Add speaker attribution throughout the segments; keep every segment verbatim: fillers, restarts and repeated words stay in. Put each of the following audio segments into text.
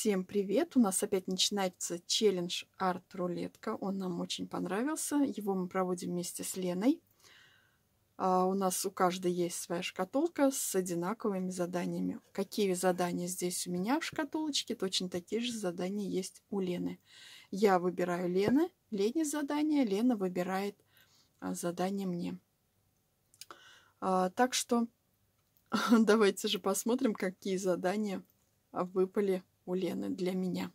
Speaker 1: Всем привет! У нас опять начинается челлендж арт-рулетка. Он нам очень понравился. Его мы проводим вместе с Леной. А у нас у каждой есть своя шкатулка с одинаковыми заданиями. Какие задания здесь у меня в шкатулочке, точно такие же задания есть у Лены. Я выбираю Лены, Лене задание, Лена выбирает а, задание мне. А, так что давайте же посмотрим, какие задания выпали у Лены для меня.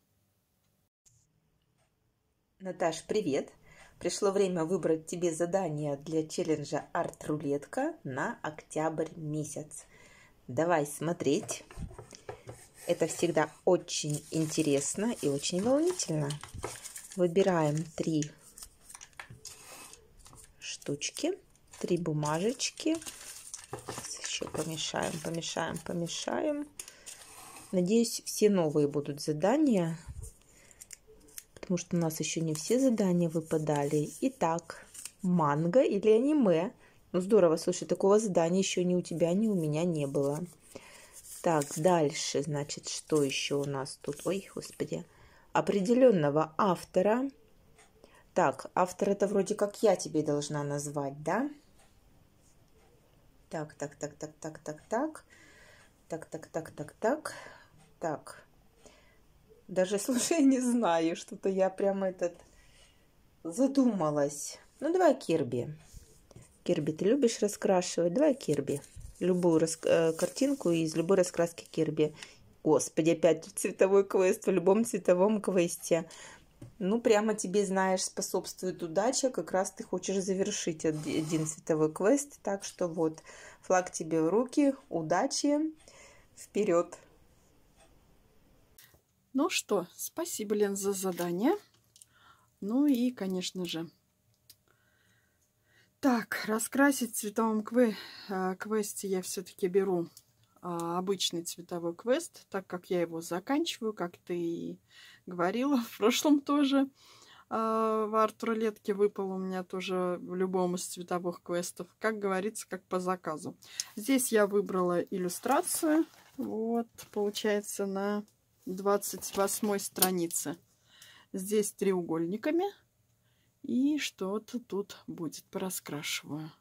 Speaker 2: Наташ, привет! Пришло время выбрать тебе задание для челленджа арт-рулетка на октябрь месяц. Давай смотреть. Это всегда очень интересно и очень волнительно. Выбираем три штучки, три бумажечки. Еще помешаем, помешаем, помешаем. Надеюсь, все новые будут задания, потому что у нас еще не все задания выпадали. Итак, манго или аниме? Ну здорово, слушай, такого задания еще ни у тебя, ни у меня не было. Так, дальше, значит, что еще у нас тут? Ой, господи. Определенного автора. Так, автор это вроде как я тебе должна назвать, да? Так, так, так, так, так, так, так. Так, так, так, так, так. Так. Даже, слушай, не знаю, что-то я прям этот задумалась. Ну, давай Кирби. Кирби, ты любишь раскрашивать? Давай Кирби. Любую рас... картинку из любой раскраски Кирби. Господи, опять цветовой квест в любом цветовом квесте. Ну, прямо тебе, знаешь, способствует удача. Как раз ты хочешь завершить один цветовой квест. Так что вот, флаг тебе в руки. Удачи. Вперед!
Speaker 1: Ну что, спасибо, Лен, за задание. Ну и, конечно же, так, раскрасить в цветовом кве квесте я все-таки беру а, обычный цветовой квест, так как я его заканчиваю, как ты и говорила, в прошлом тоже. А, в арт-рулетке выпал у меня тоже в любом из цветовых квестов, как говорится, как по заказу. Здесь я выбрала иллюстрацию, вот, получается, на двадцать восьмой странице. Здесь треугольниками. И что-то тут будет. Пораскрашиваю.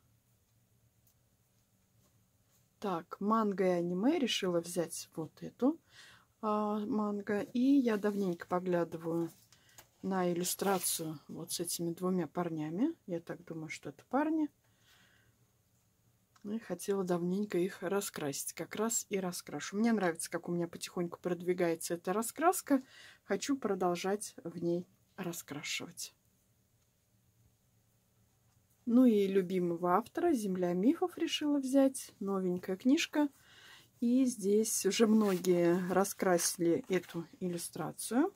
Speaker 1: Так, манго и аниме. Решила взять вот эту а, манго. И я давненько поглядываю на иллюстрацию вот с этими двумя парнями. Я так думаю, что это парни. И хотела давненько их раскрасить. Как раз и раскрашу. Мне нравится, как у меня потихоньку продвигается эта раскраска. Хочу продолжать в ней раскрашивать. Ну и любимого автора «Земля мифов» решила взять. Новенькая книжка. И здесь уже многие раскрасили эту иллюстрацию.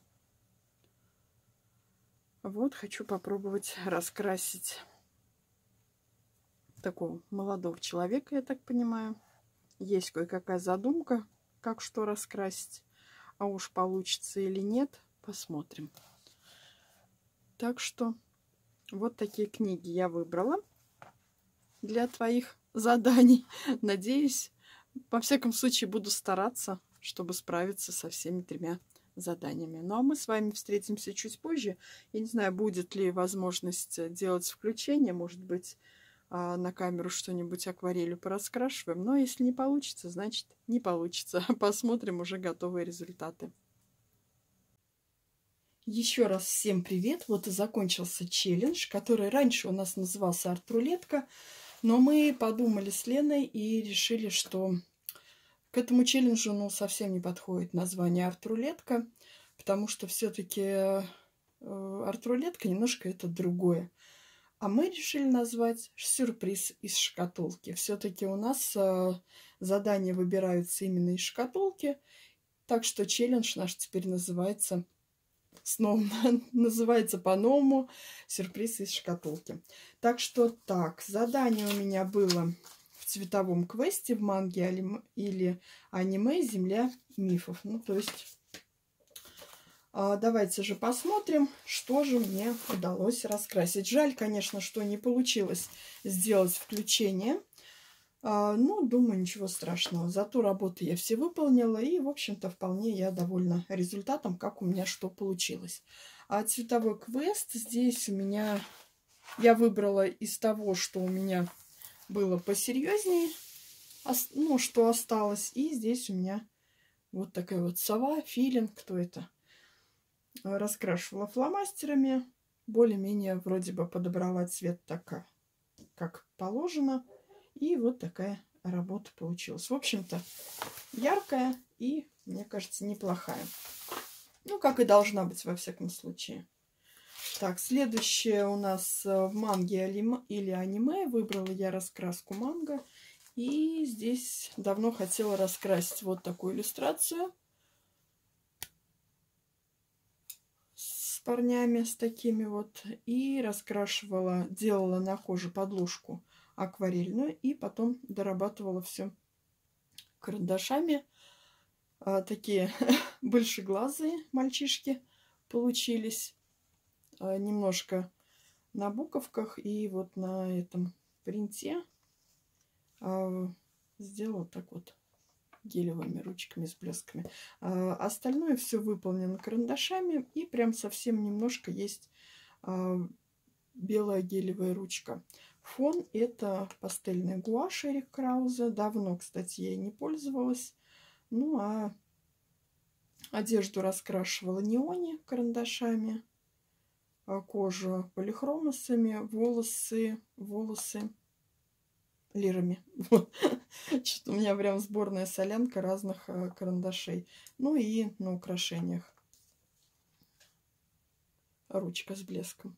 Speaker 1: Вот хочу попробовать раскрасить такого молодого человека, я так понимаю. Есть кое-какая задумка, как что раскрасить. А уж получится или нет, посмотрим. Так что вот такие книги я выбрала для твоих заданий. Надеюсь, во всяком случае буду стараться, чтобы справиться со всеми тремя заданиями. Ну а мы с вами встретимся чуть позже. Я не знаю, будет ли возможность делать включение, может быть, на камеру что-нибудь акварелью пораскрашиваем. Но если не получится, значит не получится. Посмотрим уже готовые результаты. Еще раз всем привет. Вот и закончился челлендж, который раньше у нас назывался арт-рулетка. Но мы подумали с Леной и решили, что к этому челленджу ну, совсем не подходит название арт-рулетка, потому что все-таки арт-рулетка немножко это другое. А мы решили назвать сюрприз из шкатулки. Все-таки у нас задания выбираются именно из шкатулки, так что челлендж наш теперь называется снова называется по-новому «Сюрприз из шкатулки». Так что так, задание у меня было в цветовом квесте в манге или аниме «Земля мифов». Ну, то есть, давайте же посмотрим, что же мне удалось раскрасить. Жаль, конечно, что не получилось сделать включение. А, ну, думаю, ничего страшного. Зато работы я все выполнила. И, в общем-то, вполне я довольна результатом, как у меня что получилось. А цветовой квест здесь у меня... Я выбрала из того, что у меня было посерьезнее. Ну, что осталось. И здесь у меня вот такая вот сова, филин. Кто это? Раскрашивала фломастерами. Более-менее вроде бы подобрала цвет так, как положено. И вот такая работа получилась. В общем-то, яркая и, мне кажется, неплохая. Ну, как и должна быть, во всяком случае. Так, следующее у нас в манге или аниме. Выбрала я раскраску манго. И здесь давно хотела раскрасить вот такую иллюстрацию. С парнями, с такими вот. И раскрашивала, делала на коже подложку акварельную. И потом дорабатывала все карандашами. А, такие большеглазые мальчишки получились. А, немножко на буковках и вот на этом принте а, сделала так вот гелевыми ручками с блесками. А, остальное все выполнено карандашами. И прям совсем немножко есть а, белая гелевая ручка. Фон это пастельный гуашь Эрик Крауза. Давно, кстати, я не пользовалась. Ну, а одежду раскрашивала неоне карандашами, а кожу полихромосами, волосы, волосы лирами. Вот. Что-то у меня прям сборная солянка разных карандашей. Ну и на украшениях ручка с блеском.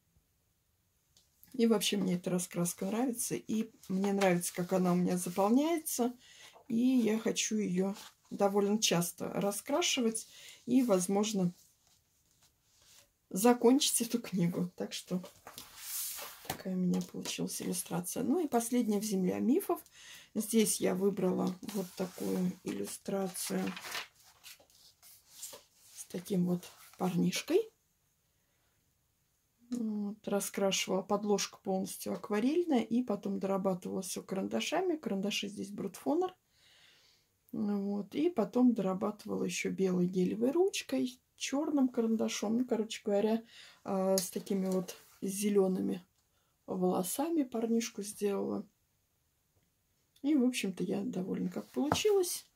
Speaker 1: И вообще мне эта раскраска нравится. И мне нравится, как она у меня заполняется. И я хочу ее довольно часто раскрашивать. И, возможно, закончить эту книгу. Так что такая у меня получилась иллюстрация. Ну и последняя в «Земле мифов». Здесь я выбрала вот такую иллюстрацию с таким вот парнишкой. Вот, раскрашивала подложку полностью акварельная и потом дорабатывала все карандашами. Карандаши здесь Брутфонер. Вот, и потом дорабатывала еще белой гелевой ручкой, черным карандашом. Ну, короче говоря, с такими вот зелеными волосами парнишку сделала. И, в общем-то, я довольна, как получилось.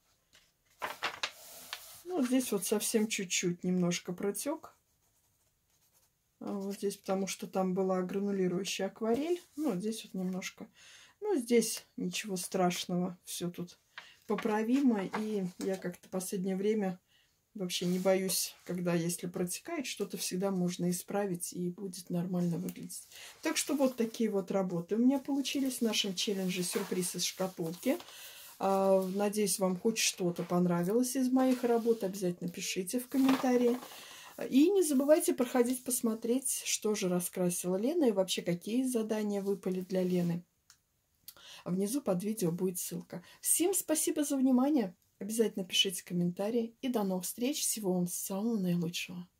Speaker 1: Ну, здесь вот совсем чуть-чуть немножко протек. Вот здесь, потому что там была гранулирующая акварель. Ну, здесь вот немножко. Ну, здесь ничего страшного. Все тут поправимо. И я как-то в последнее время вообще не боюсь, когда если протекает, что-то всегда можно исправить и будет нормально выглядеть. Так что вот такие вот работы у меня получились в нашем челлендже «Сюрприз из шкатулки». Надеюсь, вам хоть что-то понравилось из моих работ. Обязательно пишите в комментарии. И не забывайте проходить, посмотреть, что же раскрасила Лена и вообще какие задания выпали для Лены. Внизу под видео будет ссылка. Всем спасибо за внимание. Обязательно пишите комментарии. И до новых встреч. Всего вам самого наилучшего.